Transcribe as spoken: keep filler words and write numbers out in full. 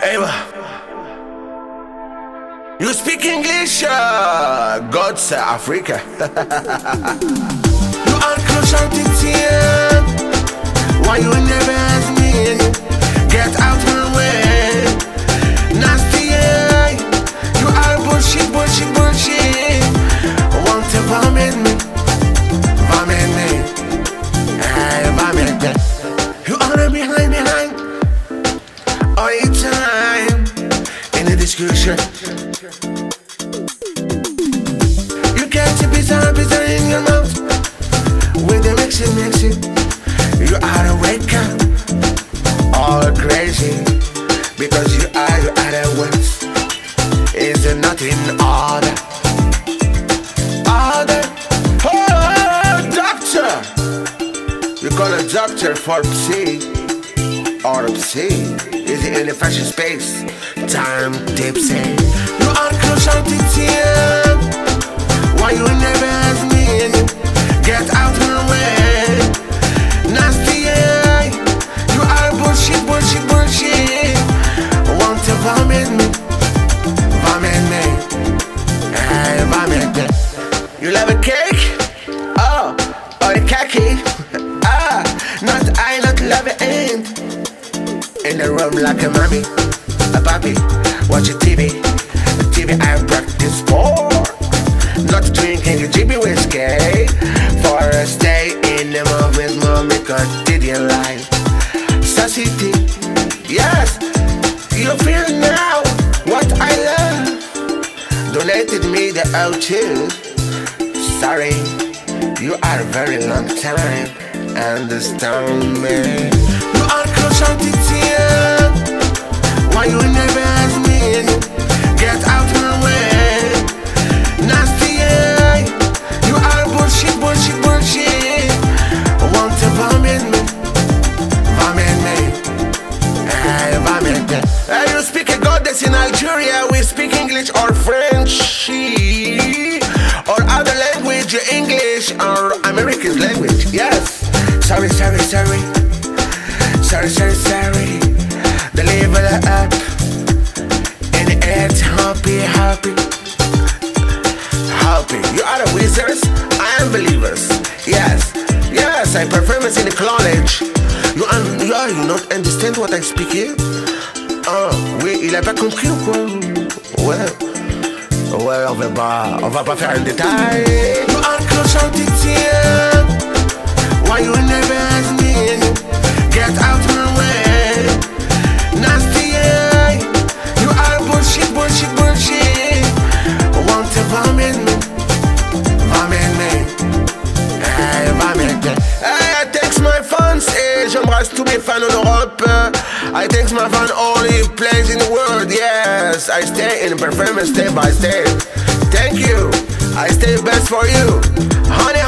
Eva, you speak English? Uh, God say Africa. You are crucial to tear. Why you never ask me? Get out my way. Nasty, yeah. You are bullshit, bullshit, bullshit. Want to vomit me? Vomit me. Hey, vomit me. You are behind, behind. All the time in the discussion. You get to bizarre, bizarre in your mouth. With the mix it, mix it. You are a wake up, all crazy. Because you are, you are a once. Is there nothing other? Other? Oh, doctor! You call a doctor for psy or psy. Is it in the fashion space? Time tipsy. You are crucial to tear. Why you never ask me? Get out my way. Nasty, yeah. You are bullshit, bullshit, bullshit. Want to vomit me? Vomit me. Hey, vomit me. You love a cake? Oh, or a khaki? Ah, not I, not love it ain't. In the room like a mommy, a papi, watching T V, T V I practice sport. Not drinking a G B whiskey, for a stay in the mood with mommy quotidian life. Society, yes, you feel now what I love. Donated me the O two. Sorry, you are a very long time. Understand me. You are crucial to tear. Why you never ask me? Get out my way. Nasty, yeah. You are bullshit, bullshit, bullshit. Want to vomit me? Vomit me. Hey, vomit me. Hey, you speak a goddess in Algeria. We speak English or French or other language, English or American language. Yes. Sorry, sorry, sorry. Sorry, sorry, sorry. The level up. And it's happy, happy. Happy. You are a wizards, I am believers. Yes, yes, I performance in the college. You un yeah, you not understand what I speak here? Ah, oui, il a pas compris ou quoi? Ouais. Ouais, on va pas, on va pas faire un détail. You are crucial to tear. Why you never ask me? Get out my way. Nasty, yeah. You are bullshit, bullshit, bullshit. Want to vomit me? Vomit me. Hey, vomit me. Hey, I thanks my fans. Hey, j'embrasse tous mes fans en Europe. I thanks my fans all the places in the world. Yes, I stay in performance step by step. Thank you. I stay best for you. Honey.